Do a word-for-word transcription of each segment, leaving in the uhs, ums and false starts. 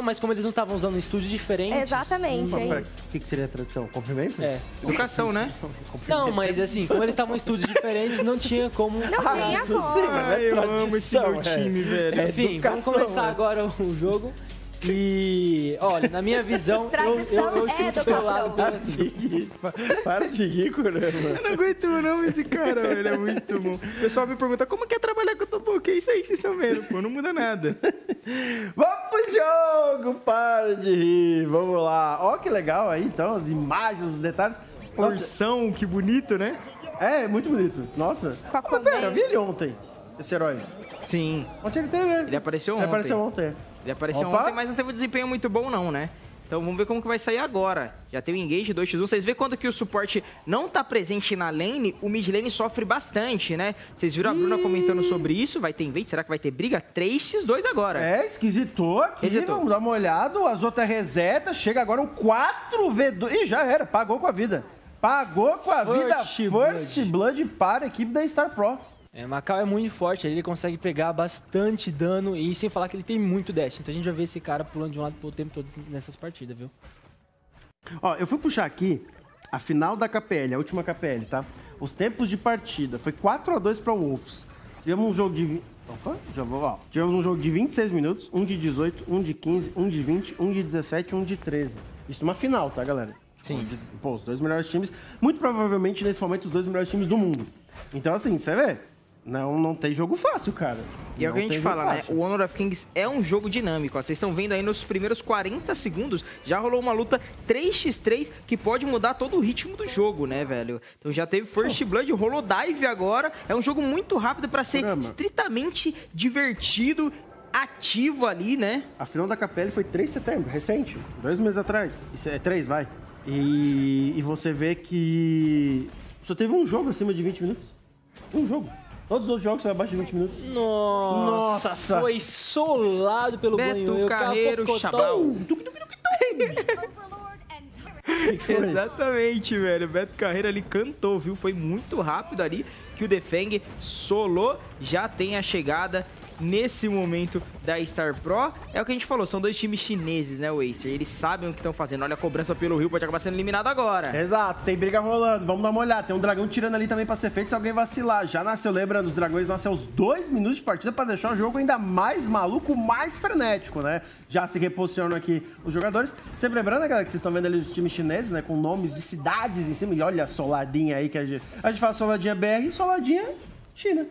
mas como eles não estavam usando estúdios diferentes... Exatamente, Mas, é pera, isso. o que, que seria a tradução? Cumprimento? É. Educação, né? Não, mas assim, como eles estavam em estúdios diferentes, não tinha como... Não tinha isso como. sim, mas não é Ai, eu amo esse tradição, meu é. time, velho. É Enfim, educação, vamos começar né? agora o jogo. E, olha, na minha visão, eu, eu, Tradição eu é chuto pelo lado educação. do... De rir, pa- Para de rir, Kurama. Eu não aguento não esse cara, velho. Ele é muito bom. O pessoal me pergunta, como que é trabalhar com o Topo? Que é isso aí que vocês estão vendo? Pô, não muda nada. Vamos pro jogo! Para de rir. Vamos lá. Ó que legal aí, então, as imagens, os detalhes. Nossa, Ursão, que bonito, né? é, muito bonito. Nossa. Com a Mas pera, eu colmeia. vi ele ontem, esse herói. Sim. Ontem ele teve, né? Ele apareceu Ele ontem. apareceu ontem. Ele apareceu Opa. ontem, mas não teve um desempenho muito bom não, né? Então vamos ver como que vai sair agora. Já tem o engage dois por um. Vocês vêem quando que o suporte não tá presente na lane, o mid lane sofre bastante, né? Vocês viram a Bruna comentando sobre isso. Vai ter invade? Será que vai ter briga? três por dois agora. É, esquisitou aqui. Esquisitou. Vamos dar uma olhada. O Azota reseta. Chega agora um quatro V dois. Ih, já era. Pagou com a vida. Pagou com a First vida. Blood. First Blood para a equipe da Star Pro. É, Macau é muito forte, ele consegue pegar bastante dano e sem falar que ele tem muito dash. Então a gente vai ver esse cara pulando de um lado pro outro tempo todo nessas partidas, viu? Ó, eu fui puxar aqui a final da K P L, a última K P L, tá? Os tempos de partida. Foi quatro a dois para o Wolves. Tivemos um jogo de... vi- Opa, já vou, ó. Tivemos um jogo de vinte e seis minutos, um de dezoito, um de quinze, um de vinte, um de dezessete, um de treze. Isso numa final, tá, galera? Sim. De- Pô, os dois melhores times, muito provavelmente nesse momento os dois melhores times do mundo. Então assim, você vê, não, não tem jogo fácil, cara. E é o que a Não gente tem jogo fala, né? fácil. O Honor of Kings é um jogo dinâmico. Ó. Vocês estão vendo aí nos primeiros quarenta segundos, já rolou uma luta três por três que pode mudar todo o ritmo do jogo, né, velho? Então já teve First Blood, rolou Dive agora. É um jogo muito rápido pra ser Caramba. estritamente divertido, ativo ali, né? A final da K P L foi três de setembro, recente, dois meses atrás. Isso é três, vai. E, e você vê que só teve um jogo acima de vinte minutos. Um jogo. Todos os outros jogos são abaixo de vinte minutos. Nossa, Nossa. foi solado pelo Beto banho. Eu Carreiro, capocotão. Chabal. Que foi? Exatamente, velho. Beto Carreira ali cantou, viu? Foi muito rápido ali que o Defeng solou. Já tem a chegada nesse momento da Star Pro. É o que a gente falou, são dois times chineses, né, Waster? Eles sabem o que estão fazendo. Olha a cobrança pelo Rio, pode acabar sendo eliminado agora. Exato, tem briga rolando. Vamos dar uma olhada. Tem um dragão tirando ali também pra ser feito se alguém vacilar. Já nasceu, lembrando, os dragões nasceu aos dois minutos de partida pra deixar o jogo ainda mais maluco, mais frenético, né? Já se reposicionam aqui os jogadores. Sempre lembrando, né, galera, que vocês estão vendo ali os times chineses, né? Com nomes de cidades em cima. E olha a soladinha aí que a gente... A gente fala soladinha B R e soladinha China.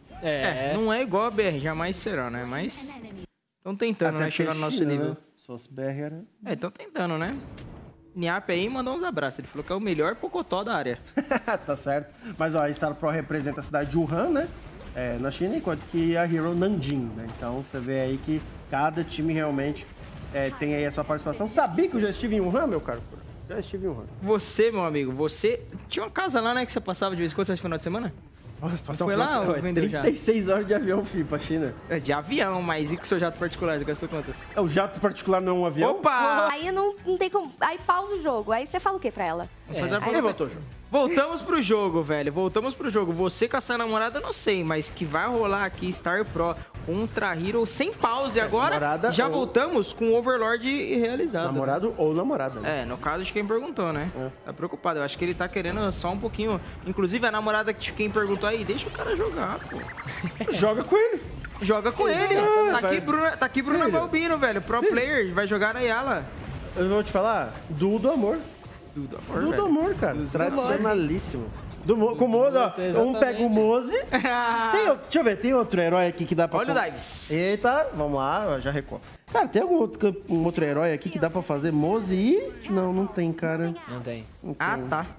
É, É, não é igual a B R, jamais será, né? Mas estão tentando, né? porque Chegar no nosso China, nível. né? Se fosse B R era... É, estão tentando, né? Niap aí mandou uns abraços. Ele falou que é o melhor pocotó da área. Tá certo. Mas ó, a Star Pro representa a cidade de Wuhan, né? É, na China, enquanto que a Hero Nanjing, né? Então você vê aí que cada time realmente é, tem aí a sua participação. Sabia que eu já estive em Wuhan, meu caro? Já estive em Wuhan. Você, meu amigo, você tinha uma casa lá, né? Que você passava de vez em quando, esse final de semana? Passar um Foi final lá de- ou Ué, vendeu já? trinta e seis horas de avião, filho, pra China. É de avião, mas e com o seu jato particular? Você gastou quantas? É, o jato particular não é um avião? Opa! Aí não, não tem como. Aí pausa o jogo. Aí você fala o que pra ela? Vou fazer uma Aí pergunta. voltou, João. Voltamos pro jogo, velho. Voltamos pro jogo. Você com a sua namorada, eu não sei, mas que vai rolar aqui Star Pro contra Hero sem pause agora. namorada Já ou- voltamos com o Overlord realizado. Namorado ou namorada. né? É, no caso de quem perguntou, né? É. Tá preocupado. Eu acho que ele tá querendo só um pouquinho. Inclusive, a namorada de quem perguntou aí, deixa o cara jogar, pô. Joga com ele. Joga com ele. É, Tá vai. aqui, Bruna, tá aqui Bruna Filho. Balbino, velho. Pro player. Vai jogar na Yala. Eu vou te falar, duo do amor. Tudo amor, Duo do velho. amor, cara. Tradicionalíssimo. Do Mo- com o Moze, ó. Moze, Um pega o exatamente. Moze. Tem outro, deixa eu ver, tem outro herói aqui que dá pra... Olha o pôr- Dives. Eita, vamos lá, ó, já recorre. Cara, tem algum outro, camp- um outro herói aqui que dá pra fazer Moze e... Não, não tem, cara. não tem. Não Ah, tem. tá.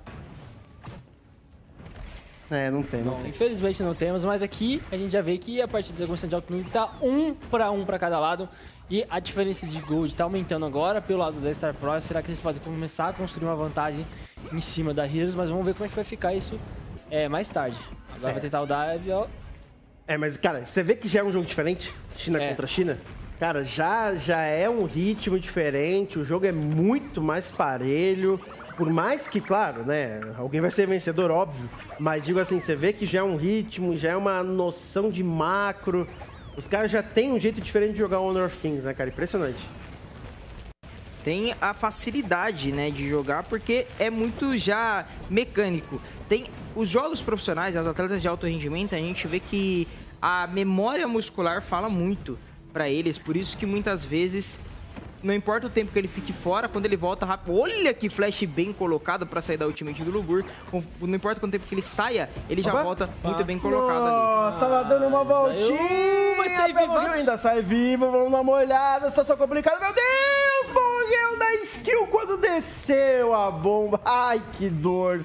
É, não tem, não Bom, tem. infelizmente não temos, mas aqui a gente já vê que a partida da Constante Alckmin tá um para um para cada lado. E a diferença de gold tá aumentando agora pelo lado da Star Pro. Será que eles podem começar a construir uma vantagem em cima da Heroes? Mas vamos ver como é que vai ficar isso é, mais tarde. Agora É. vai tentar o dive, ó. É, mas, cara, você vê que já é um jogo diferente? China É. contra China? Cara, já, já é um ritmo diferente, o jogo é muito mais parelho. Por mais que, claro, né, alguém vai ser vencedor, óbvio. Mas digo assim, você vê que já é um ritmo, já é uma noção de macro. Os caras já têm um jeito diferente de jogar o Honor of Kings, né, cara? Impressionante. tem a facilidade, né, de jogar, porque é muito já mecânico. Tem os jogos profissionais, os atletas de alto rendimento, a gente vê que a memória muscular fala muito para eles, por isso que muitas vezes, não importa o tempo que ele fique fora, quando ele volta rápido, olha que flash bem colocado para sair da ultimate do Lubur, não importa quanto tempo que ele saia, ele já Opa. volta muito bem colocado ali. Nossa, tava dando uma voltinha, vai sair pelo vivo. Rio, ainda sai vivo, vamos dar uma olhada, situação complicada, meu Deus, morreu da skill quando desceu a bomba, ai que dor.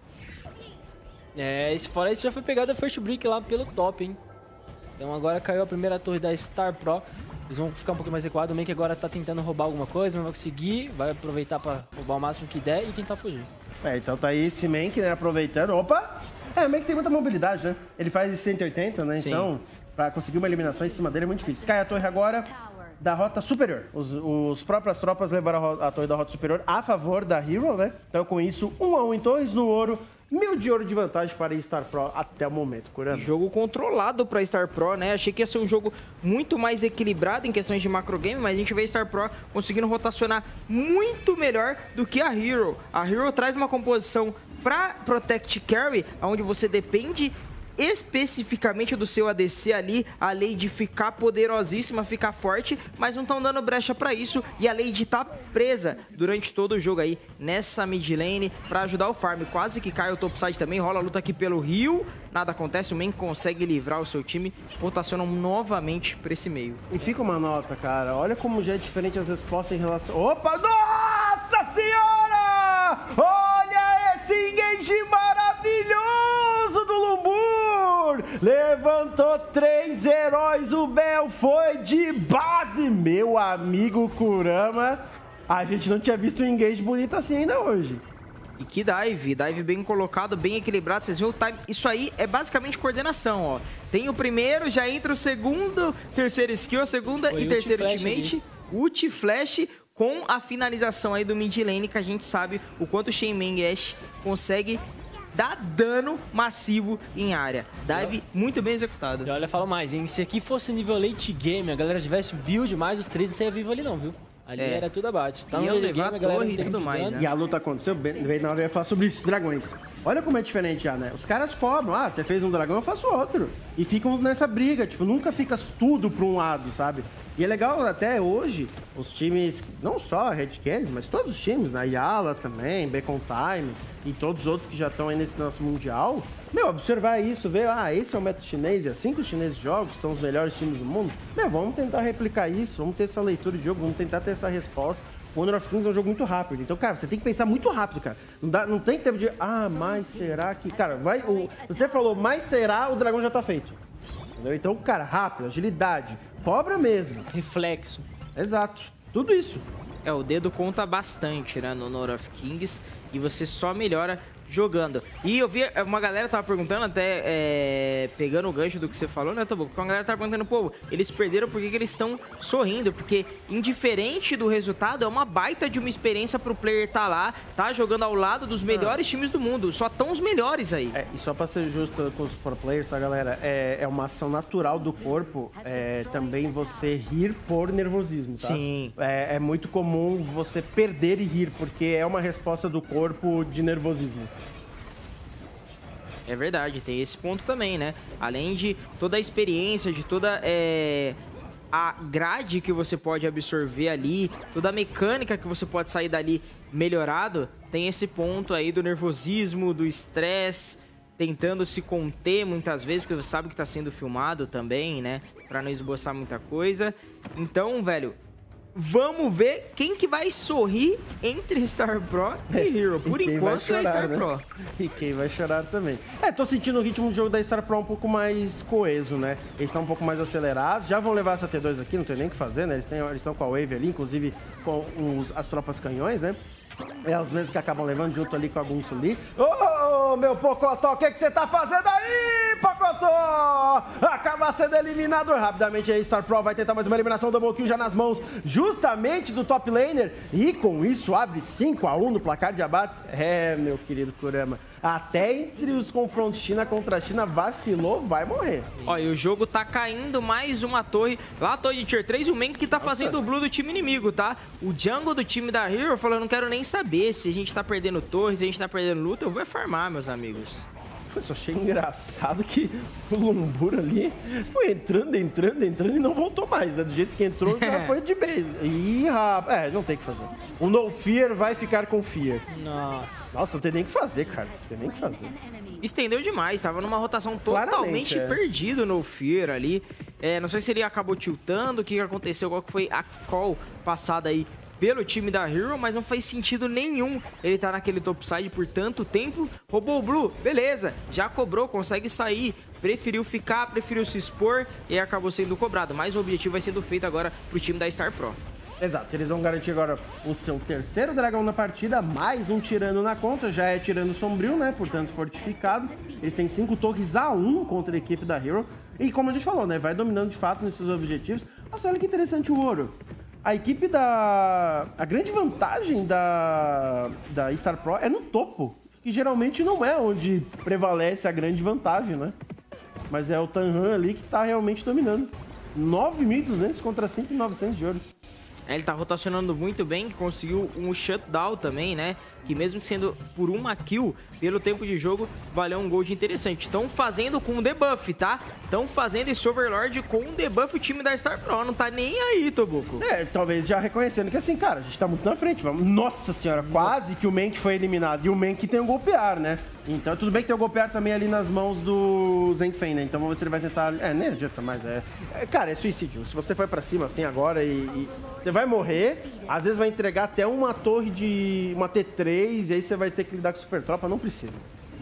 É, esse, fora isso já foi pegado a First Brick lá pelo top, hein. Então agora caiu a primeira torre da Star Pro. Eles vão ficar um pouco mais recuados. O Mank agora tá tentando roubar alguma coisa, não vai conseguir. Vai aproveitar pra roubar o máximo que der e tentar fugir. É, então tá aí esse Mank, né, aproveitando. Opa! É, o Mank tem muita mobilidade, né? Ele faz cento e oitenta, né? Sim. Então, pra conseguir uma eliminação em cima dele é muito difícil. Cai a torre agora da rota superior. Os, os próprias tropas levaram a, a torre da rota superior a favor da Hero, né? Então, com isso, um a um em torres no ouro. Mil de ouro de vantagem para a Star Pro até o momento, Kurama. Jogo controlado para Star Pro, né? Achei que ia ser um jogo muito mais equilibrado em questões de macro game, mas a gente vê a Star Pro conseguindo rotacionar muito melhor do que a Hero. A Hero traz uma composição para Protect Carry, onde você depende especificamente do seu A D C ali, a Lady ficar poderosíssima, ficar forte, mas não estão dando brecha para isso, e a Lady tá presa durante todo o jogo aí nessa mid lane para ajudar o farm. Quase que cai o topside também, rola a luta aqui pelo Rio, nada acontece, o Mank consegue livrar o seu time, rotacionam novamente para esse meio. E fica uma nota, cara, olha como já é diferente as respostas em relação... Opa, nossa senhora! Olha esse engage maravilhoso do Lubur! Levantou três heróis, o Bel foi de base, meu amigo Kurama. A gente não tinha visto um engage bonito assim ainda hoje. E que dive, dive bem colocado, bem equilibrado, vocês viram o time, isso aí é basicamente coordenação, ó. Tem o primeiro, já entra o segundo, terceira skill, a segunda Foi e terceiro ult flash ultimate, ult flash com a finalização aí do mid lane, que a gente sabe o quanto o Shenmeng Ash consegue dar dano massivo em área. Dive muito bem executado. E olha, fala mais, hein? Se aqui fosse nível late game, a galera tivesse build mais, os três não saia vivo ali não, viu? Ali É. era tudo abate. Tá no Ia early levar game, a galera torre não e tem tudo muito mais, dano. né? E a luta aconteceu bem, bem na hora eu ia falar sobre isso, dragões. Olha como é diferente já, né? Os caras cobram, ah, você fez um dragão, eu faço outro. E ficam nessa briga, tipo, nunca fica tudo pra um lado, sabe? E é legal até hoje, os times, não só a Red Canids, mas todos os times, né? Yala também, Bacon Time e todos os outros que já estão aí nesse nosso mundial, meu, observar isso, ver, ah, esse é o método chinês, e assim que os chineses jogam, que são os melhores times do mundo, meu, vamos tentar replicar isso, vamos ter essa leitura de jogo, vamos tentar ter essa resposta. O Honor of Kings é um jogo muito rápido, então, cara, você tem que pensar muito rápido, cara. Não, dá, não tem tempo de, ah, mas será que... Cara, vai, o, você falou, mas será, o dragão já tá feito. Entendeu? Então, cara, rápido, agilidade, cobra mesmo. Reflexo. Exato, tudo isso. É, o dedo conta bastante, né, no Honor of Kings, e você só melhora jogando. E eu vi, uma galera tava perguntando, até é, pegando o gancho do que você falou, né, Tobo? Uma galera tava perguntando, pô, eles perderam porque que eles estão sorrindo, porque indiferente do resultado, é uma baita de uma experiência pro player tá lá, tá jogando ao lado dos melhores times do mundo, só tão os melhores aí. É, e só pra ser justo com os pro players, tá, galera? É, é uma ação natural do corpo é, também você rir por nervosismo, tá? Sim. É, é muito comum você perder e rir, porque é uma resposta do corpo de nervosismo. É verdade, tem esse ponto também, né? Além de toda a experiência, de toda é, a grade que você pode absorver ali, toda a mecânica que você pode sair dali melhorado, tem esse ponto aí do nervosismo, do estresse, tentando se conter muitas vezes, porque você sabe que tá sendo filmado também, né? Pra não esboçar muita coisa. Então, velho, vamos ver quem que vai sorrir entre Star Pro e Hero. Por E enquanto chorar, é Star né? Pro. E quem vai chorar também. É, tô sentindo o ritmo do jogo da Star Pro um pouco mais coeso, né? Eles estão um pouco mais acelerados. Já vão levar essa T dois aqui, não tem nem o que fazer, né? Eles estão com a Wave ali, inclusive com os, as tropas canhões, né? É os mesmos que acabam levando junto ali com a Gunsu ali. Ô, oh, meu Pocotó, o que, que você tá fazendo aí, Pocotó? Exoto acaba sendo eliminado rapidamente. A Star Pro vai tentar mais uma eliminação, double kill já nas mãos justamente do top laner. E com isso abre cinco a um no placar de abates. É, meu querido Kurama, até entre os confrontos China contra China, vacilou, vai morrer. Olha, o jogo tá caindo mais uma torre. Lá a torre de tier três, o Mank que tá Nossa. fazendo o blue do time inimigo, tá? O jungle do time da Hero falou, não quero nem saber se a gente tá perdendo torre, se a gente tá perdendo luta, eu vou farmar, meus amigos. Eu só achei engraçado que o Lumbura ali foi entrando, entrando, entrando e não voltou mais, né? Do jeito que entrou, já foi de base. Ih, rapaz, é, não tem o que fazer. O No Fear vai ficar com Fear. Nossa. Nossa, não tem nem o que fazer, cara. Não tem nem o que fazer. Estendeu demais, tava numa rotação totalmente é. perdido no Fear ali. É, não sei se ele acabou tiltando, o que aconteceu, qual que foi a call passada aí pelo time da Hero, mas não faz sentido nenhum ele tá naquele topside por tanto tempo. Roubou o Blue, beleza, já cobrou, consegue sair, preferiu ficar, preferiu se expor e acabou sendo cobrado. Mas o objetivo vai sendo feito agora pro time da Star Pro. Exato, eles vão garantir agora o seu terceiro dragão na partida, mais um tirano na conta, já é tirano sombrio, né, portanto fortificado. Eles têm cinco torres a um contra a equipe da Hero. E como a gente falou, né, vai dominando de fato nesses objetivos. Nossa, olha que interessante o ouro. A equipe da... A grande vantagem da, da Star Pro é no topo, que geralmente não é onde prevalece a grande vantagem, né? Mas é o Tanhan ali que tá realmente dominando. nove mil e duzentos contra cinco mil e novecentos de ouro. É, ele tá rotacionando muito bem, conseguiu um shutdown também, né? Que mesmo sendo por uma kill, pelo tempo de jogo, valeu um gold interessante. Estão fazendo com um debuff, tá? Estão fazendo esse Overlord com um debuff, o time da Star Pro não tá nem aí, Tobuco. É, talvez já reconhecendo que assim, cara, a gente tá muito na frente. Vamos... Nossa senhora, quase que o Mank foi eliminado. E o Mank tem o golpear, né? Então, tudo bem que tem o golpear também ali nas mãos do Zenfeng, né? Então, vamos ver se ele vai tentar... É, nem adianta mais, é... é cara, é suicídio. Se você for pra cima assim agora e, e... Você vai morrer, às vezes vai entregar até uma torre de... Uma T três, e aí você vai ter que lidar com super tropa, não precisa.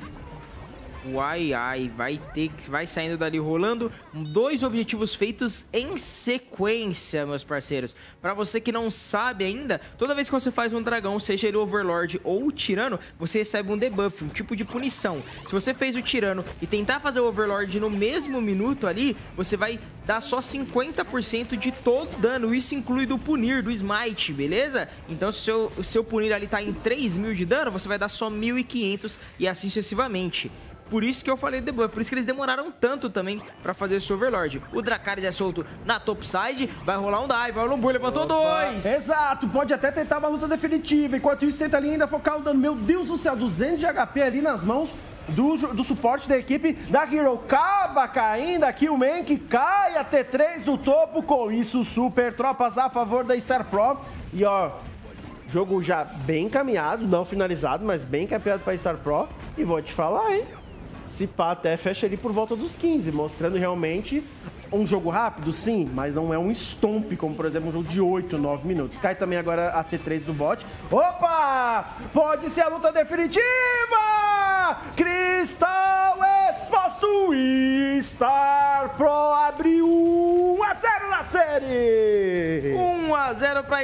Uai, ai, vai ter que vai saindo dali rolando. Dois objetivos feitos em sequência, meus parceiros. Pra você que não sabe ainda, toda vez que você faz um dragão, seja ele Overlord ou o Tirano, você recebe um debuff, um tipo de punição. Se você fez o Tirano e tentar fazer o Overlord no mesmo minuto ali, você vai dar só cinquenta por cento de todo dano. Isso inclui do punir, do smite, beleza? Então se o seu, o seu punir ali tá em três mil de dano, você vai dar só mil e quinhentos e assim sucessivamente. Por isso que eu falei debuff, por isso que eles demoraram tanto também pra fazer esse Overlord. O Dracarys é solto na topside, vai rolar um dive, vai o Lumbu, levantou Opa. dois. Exato, pode até tentar uma luta definitiva, enquanto isso tenta ali ainda focar o dano. Meu Deus do céu, duzentos de H P ali nas mãos do, do suporte da equipe da Hero. Acaba caindo aqui o Mank, cai a T três do topo, com isso super tropas a favor da Star Pro. E ó... Jogo já bem encaminhado, não finalizado, mas bem encaminhado para Star Pro. E vou te falar, hein? Se pá, até fecha ali por volta dos quinze, mostrando realmente um jogo rápido, sim, mas não é um stomp, como por exemplo um jogo de oito, nove minutos. Cai também agora a T três do bot. Opa! Pode ser a luta definitiva! Cristal exposto! Star Pro abriu um a zero na série! um a zero para